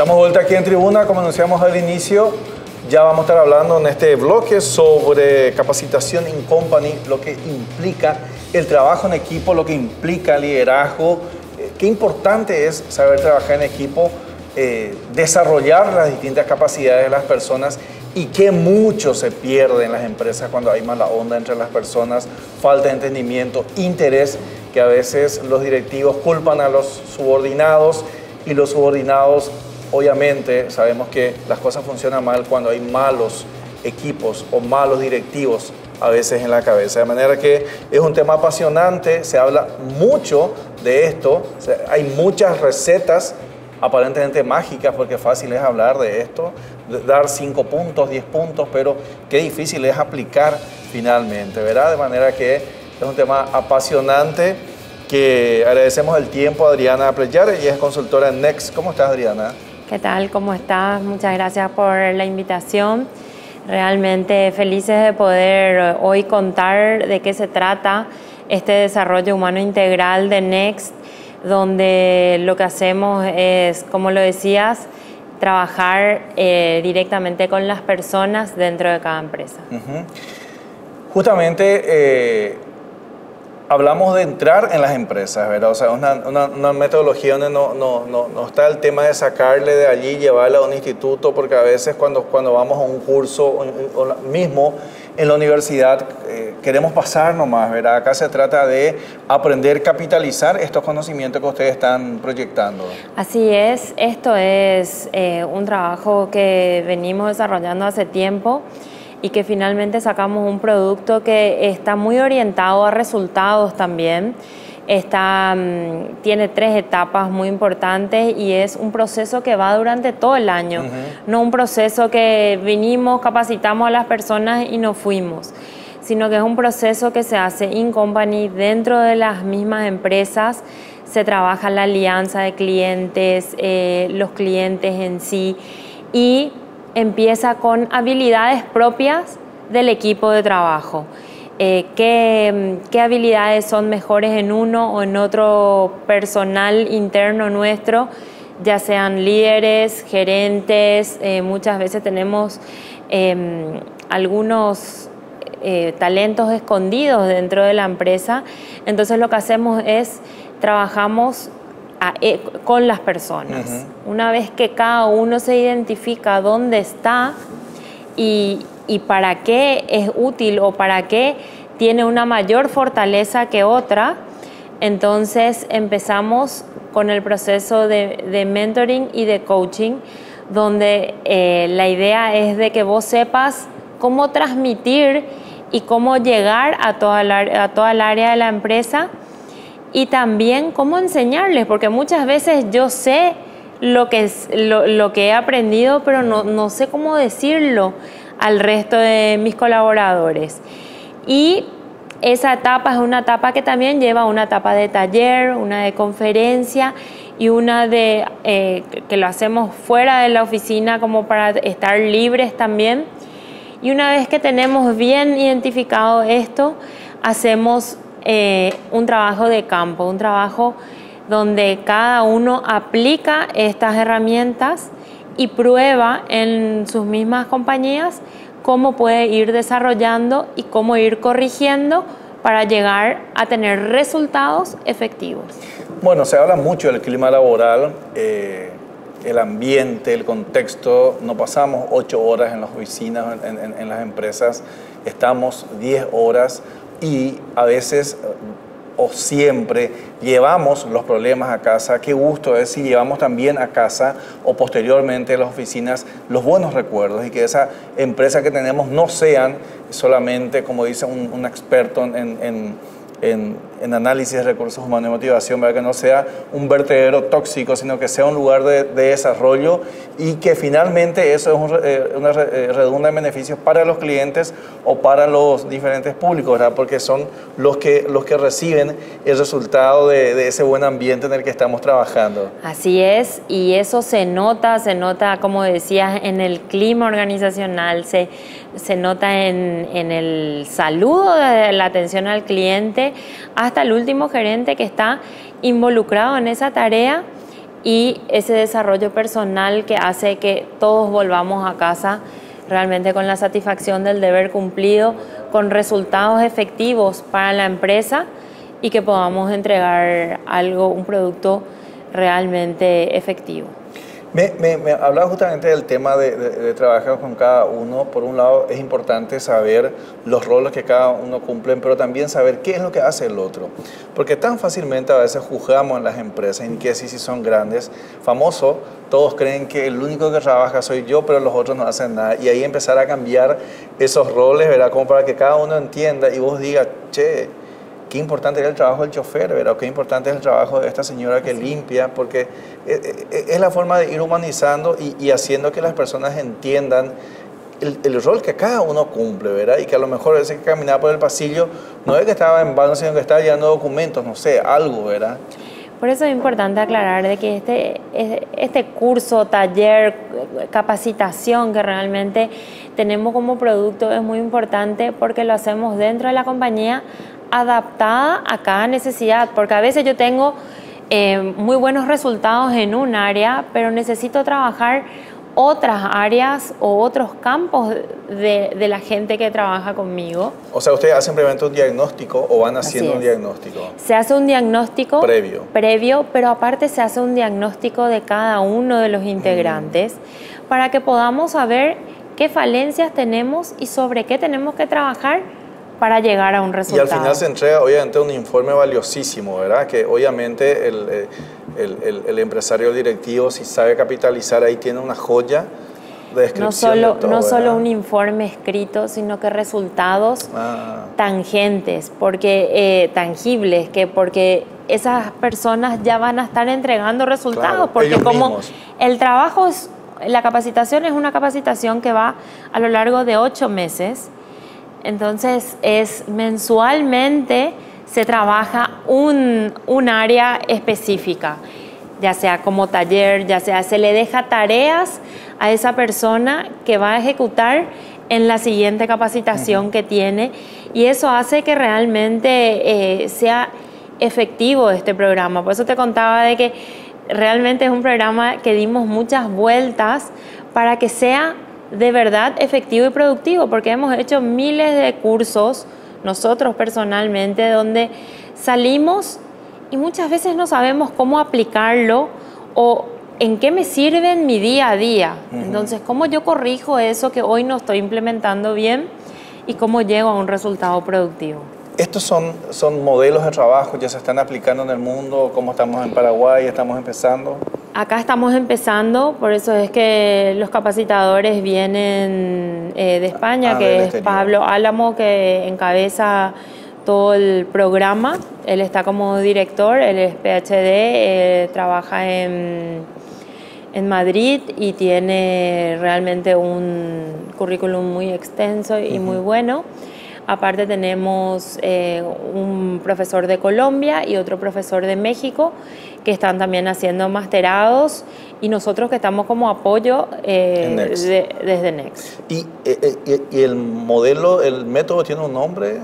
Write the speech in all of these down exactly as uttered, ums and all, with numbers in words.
Estamos de vuelta aquí en Tribuna, como anunciamos al inicio. Ya vamos a estar hablando en este bloque sobre capacitación in company, lo que implica el trabajo en equipo, lo que implica liderazgo. Eh, qué importante es saber trabajar en equipo, eh, desarrollar las distintas capacidades de las personas y que mucho se pierde en las empresas cuando hay mala onda entre las personas, falta de entendimiento, interés, que a veces los directivos culpan a los subordinados y los subordinados, obviamente, sabemos que las cosas funcionan mal cuando hay malos equipos o malos directivos a veces en la cabeza. De manera que es un tema apasionante, se habla mucho de esto, o sea, hay muchas recetas aparentemente mágicas, porque fácil es hablar de esto, de dar cinco puntos, diez puntos, pero qué difícil es aplicar finalmente, ¿verdad? De manera que es un tema apasionante, que agradecemos el tiempo a Adriana Pleyar, ella es consultora en Next. ¿Cómo estás, Adriana? ¿Qué tal? ¿Cómo estás? Muchas gracias por la invitación. Realmente felices de poder hoy contar de qué se trata este desarrollo humano integral de Next, donde lo que hacemos es, como lo decías, trabajar eh, directamente con las personas dentro de cada empresa. Uh-huh. Justamente eh, hablamos de entrar en las empresas, ¿verdad? O sea, una, una, una metodología donde no, no, no, no está el tema de sacarle de allí, llevarle a un instituto, porque a veces cuando, cuando vamos a un curso o, o mismo en la universidad eh, queremos pasar nomás, ¿verdad? Acá se trata de aprender a capitalizar estos conocimientos que ustedes están proyectando. Así es, esto es eh, un trabajo que venimos desarrollando hace tiempo y que finalmente sacamos un producto que está muy orientado a resultados también. Está, um, tiene tres etapas muy importantes y es un proceso que va durante todo el año, uh-huh. No un proceso que vinimos, capacitamos a las personas y nos fuimos, sino que es un proceso que se hace in company dentro de las mismas empresas. Se trabaja la alianza de clientes, eh, los clientes en sí, y empieza con habilidades propias del equipo de trabajo. Eh, qué, qué habilidades son mejores en uno o en otro personal interno nuestro, ya sean líderes, gerentes, eh, muchas veces tenemos eh, algunos eh, talentos escondidos dentro de la empresa. Entonces lo que hacemos es trabajamos a, eh, con las personas. Uh-huh. Una vez que cada uno se identifica dónde está y y para qué es útil o para qué tiene una mayor fortaleza que otra, entonces empezamos con el proceso de, de mentoring y de coaching, donde eh, la idea es de que vos sepas cómo transmitir y cómo llegar a toda la, a toda el área de la empresa y también cómo enseñarles, porque muchas veces yo sé lo que, es, lo, lo que he aprendido, pero no, no sé cómo decirlo al resto de mis colaboradores. Y esa etapa es una etapa que también lleva una etapa de taller, una de conferencia y una de eh, que lo hacemos fuera de la oficina como para estar libres también. Y una vez que tenemos bien identificado esto, hacemos eh, un trabajo de campo, un trabajo donde cada uno aplica estas herramientas y prueba en sus mismas compañías cómo puede ir desarrollando y cómo ir corrigiendo para llegar a tener resultados efectivos. Bueno, se habla mucho del clima laboral, eh, el ambiente, el contexto. No pasamos ocho horas en las oficinas, en, en, en las empresas, estamos diez horas y a veces o siempre llevamos los problemas a casa. Qué gusto es si llevamos también a casa o posteriormente a las oficinas los buenos recuerdos y que esa empresa que tenemos no sean solamente, como dice un, un experto en, en, en, en análisis de recursos humanos y motivación, ¿verdad? Que no sea un vertedero tóxico, sino que sea un lugar de, de desarrollo y que finalmente eso es un, eh, una eh, redunda en beneficios para los clientes o para los diferentes públicos, ¿verdad? Porque son los que, los que reciben el resultado de, de ese buen ambiente en el que estamos trabajando. Así es, y eso se nota, se nota, como decías, en el clima organizacional, se, se nota en, en el saludo, de la atención al cliente, hasta el último gerente que está involucrado en esa tarea y ese desarrollo personal que hace que todos volvamos a casa realmente con la satisfacción del deber cumplido, con resultados efectivos para la empresa y que podamos entregar algo, un producto realmente efectivo. Me, me, me hablaba justamente del tema de, de, de trabajar con cada uno. Por un lado, es importante saber los roles que cada uno cumple, pero también saber qué es lo que hace el otro. Porque tan fácilmente a veces juzgamos en las empresas, y que sí, si son grandes, famosos, todos creen que el único que trabaja soy yo, pero los otros no hacen nada. Y ahí empezar a cambiar esos roles, ¿verdad? Como para que cada uno entienda y vos digas, che, qué importante es el trabajo del chofer, ¿verdad? O qué importante es el trabajo de esta señora que limpia, porque es la forma de ir humanizando y, y haciendo que las personas entiendan el, el rol que cada uno cumple, ¿verdad? Y que a lo mejor ese que caminaba por el pasillo no es que estaba en vano, sino que estaba llevando documentos, no sé, algo, ¿verdad? Por eso es importante aclarar de que este, este curso, taller, capacitación que realmente tenemos como producto es muy importante porque lo hacemos dentro de la compañía, adaptada a cada necesidad, porque a veces yo tengo eh, muy buenos resultados en un área, pero necesito trabajar otras áreas o otros campos de, de la gente que trabaja conmigo. O sea, ¿ustedes hacen simplemente un diagnóstico o van haciendo un diagnóstico? Se hace un diagnóstico previo. previo, pero aparte se hace un diagnóstico de cada uno de los integrantes mm. para que podamos saber qué falencias tenemos y sobre qué tenemos que trabajar para llegar a un resultado. Y al final se entrega obviamente un informe valiosísimo, ¿verdad? Que obviamente el, el, el, el empresario directivo, si sabe capitalizar, ahí tiene una joya de descripción. No solo, de todo, no solo un informe escrito, sino que resultados ah. tangentes, porque, eh, tangibles, que porque esas personas ya van a estar entregando resultados. Claro, porque como mismos. El trabajo, es, la capacitación es una capacitación que va a lo largo de ocho meses. Entonces, es mensualmente se trabaja un, un área específica, ya sea como taller, ya sea se le deja tareas a esa persona que va a ejecutar en la siguiente capacitación uh-huh. que tiene, y eso hace que realmente eh, sea efectivo este programa. Por eso te contaba de que realmente es un programa que dimos muchas vueltas para que sea de verdad efectivo y productivo, porque hemos hecho miles de cursos nosotros personalmente donde salimos y muchas veces no sabemos cómo aplicarlo o en qué me sirve en mi día a día. Uh-huh. Entonces, ¿cómo yo corrijo eso que hoy no estoy implementando bien y cómo llego a un resultado productivo? ¿Estos son, son modelos de trabajo, ya se están aplicando en el mundo? ¿Cómo estamos en Paraguay? ¿Estamos empezando? Acá estamos empezando, por eso es que los capacitadores vienen eh, de España, ah, que es exterior. Pablo Álamo, que encabeza todo el programa. Él está como director, él es P H D, eh, trabaja en, en Madrid y tiene realmente un currículum muy extenso y uh-huh. muy bueno. Aparte tenemos eh, un profesor de Colombia y otro profesor de México que están también haciendo masterados, y nosotros que estamos como apoyo eh, Next. De, desde Next. ¿Y, eh, y el modelo, el método tiene un nombre?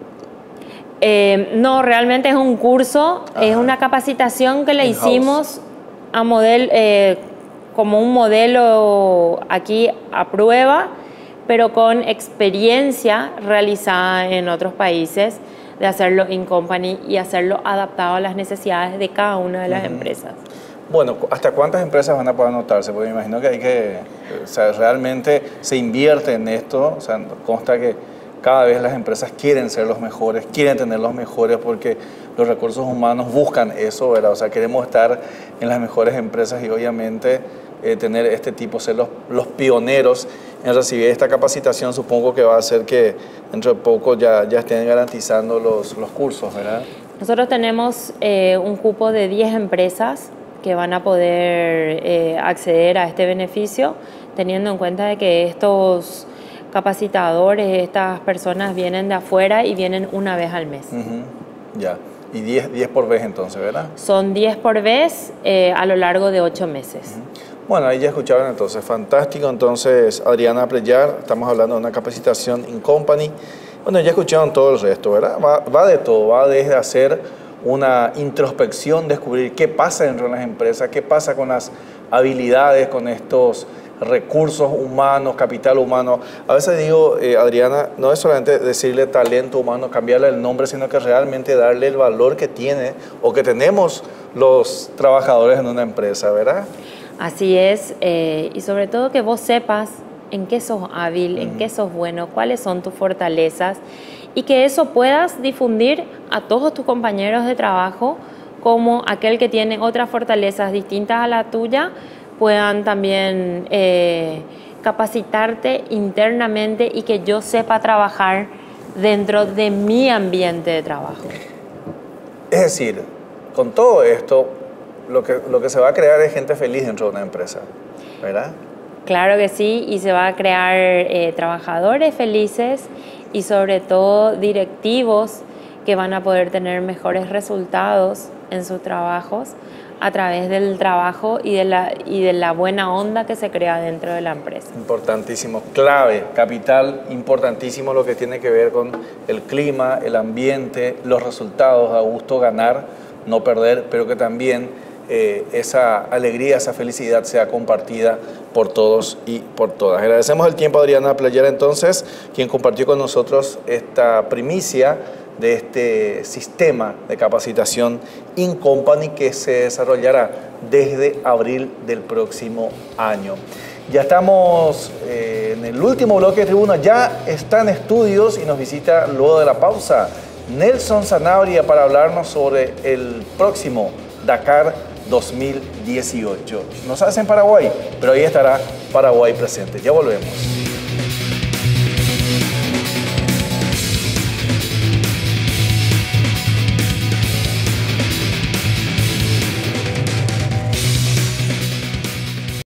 Eh, no, realmente es un curso, Ajá. es una capacitación que le In hicimos a model, eh, como un modelo aquí a prueba, pero con experiencia realizada en otros países, de hacerlo in company y hacerlo adaptado a las necesidades de cada una de las uh-huh. empresas. Bueno, ¿hasta cuántas empresas van a poder anotarse? Porque me imagino que hay que, o sea, realmente se invierte en esto, o sea, consta que cada vez las empresas quieren ser los mejores, quieren tener los mejores, porque los recursos humanos buscan eso, ¿verdad? O sea, queremos estar en las mejores empresas y obviamente eh, tener este tipo, ser los, los pioneros en recibir esta capacitación, supongo que va a hacer que dentro de poco ya, ya estén garantizando los, los cursos, ¿verdad? Nosotros tenemos eh, un cupo de diez empresas que van a poder eh, acceder a este beneficio, teniendo en cuenta de que estos capacitadores, estas personas vienen de afuera y vienen una vez al mes. Uh-huh. Ya, y diez por vez entonces, ¿verdad? Son diez por vez eh, a lo largo de ocho meses. Uh-huh. Bueno, ahí ya escucharon entonces, fantástico. Entonces, Adriana Aprellar, estamos hablando de una capacitación in company. Bueno, ya escucharon todo el resto, ¿verdad? Va, va de todo, va desde hacer una introspección, descubrir qué pasa dentro de las empresas, qué pasa con las habilidades, con estos recursos humanos, capital humano. A veces digo, eh, Adriana, no es solamente decirle talento humano, cambiarle el nombre, sino que realmente darle el valor que tiene o que tenemos los trabajadores en una empresa, ¿verdad? Así es, eh, y sobre todo que vos sepas en qué sos hábil, uh-huh. en qué sos bueno, cuáles son tus fortalezas y que eso puedas difundir a todos tus compañeros de trabajo como aquel que tiene otras fortalezas distintas a la tuya, puedan también eh, capacitarte internamente y que yo sepa trabajar dentro de mi ambiente de trabajo. Es decir, con todo esto, lo que, lo que se va a crear es gente feliz dentro de una empresa, ¿verdad? Claro que sí, y se va a crear eh, trabajadores felices y sobre todo directivos que van a poder tener mejores resultados en sus trabajos a través del trabajo y de, la, y de la buena onda que se crea dentro de la empresa. Importantísimo, clave, capital, importantísimo lo que tiene que ver con el clima, el ambiente, los resultados, a gusto ganar, no perder, pero que también eh, esa alegría, esa felicidad sea compartida por todos y por todas. Agradecemos el tiempo a Adriana Playera, entonces, quien compartió con nosotros esta primicia de este sistema de capacitación InCompany que se desarrollará desde abril del próximo año. Ya estamos eh, en el último bloque de Tribuna, ya está en estudios y nos visita luego de la pausa Nelson Zanabria para hablarnos sobre el próximo Dakar dos mil dieciocho. Nos hace en Paraguay, pero ahí estará Paraguay presente. Ya volvemos.